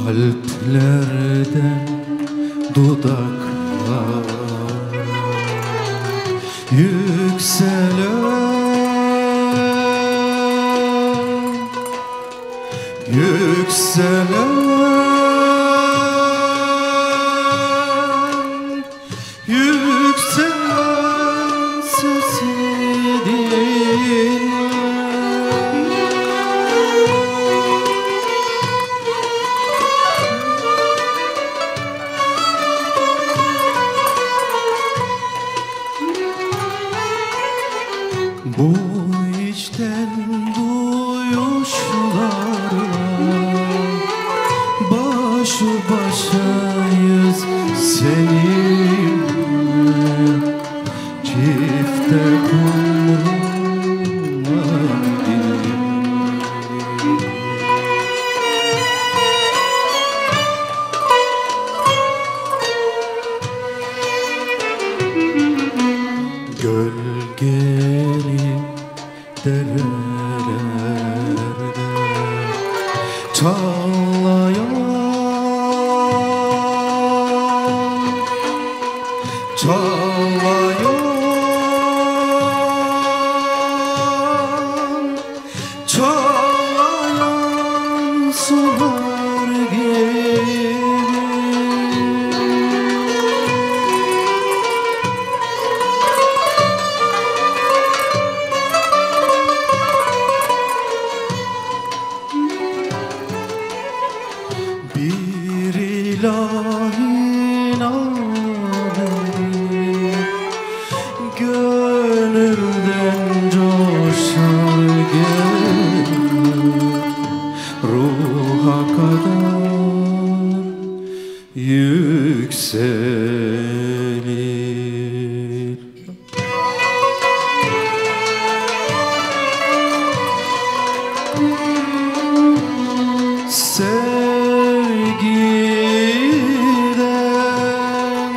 Kalplerden dudaklar yükselen, yükselen, yükselen sesi dinle. Bu içten duyuşlarla baş başayız seninle, çifte kumrular gibi. Gölgeli derelerde çağlayan, çağlayan, çağlayan sular gibi. Bir ilahi nameli gönülden coşar gelir, ruha kadar yükselir. Sevgiden,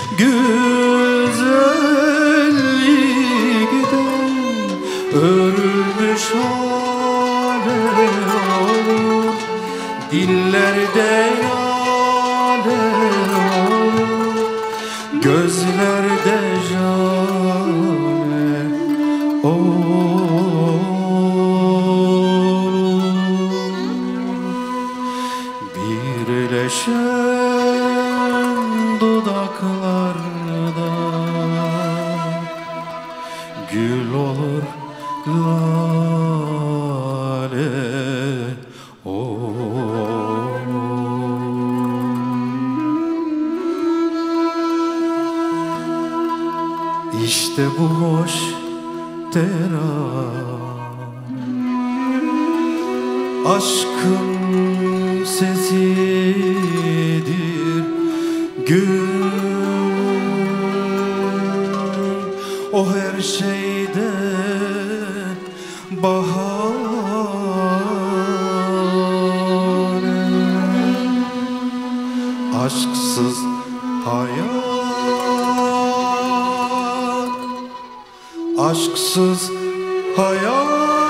güzellikten örülmüş hale olur, dillerde yâre olur, gözlerde jale olur. Birleşen dudaklarda gül olur lale olur. İşte bu hoş teran aşkın sesidir, gül o her şeyden bahane. Aşksız hayat, aşksız hayat.